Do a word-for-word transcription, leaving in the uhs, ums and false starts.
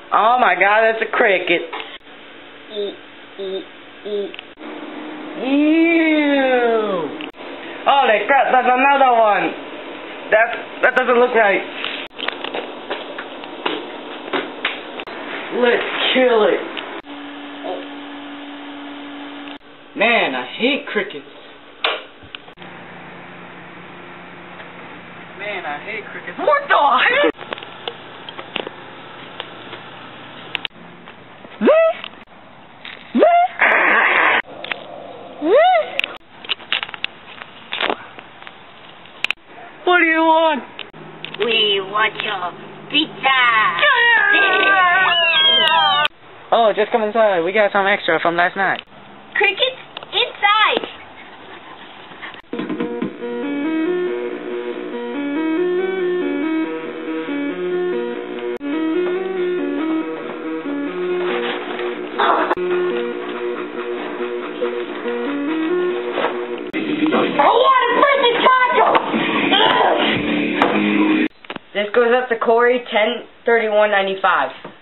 Oh my God, that's a cricket. Eat, eat, eat. Ew. Holy crap, that's another one. That, that doesn't look right. Let's kill it. Man, I hate crickets. Man, I hate crickets. What the heck? What do you want? We want your pizza. Oh, just come inside. We got some extra from last night. Crickets inside. This goes up to Corey, ten thirty-one ninety-five.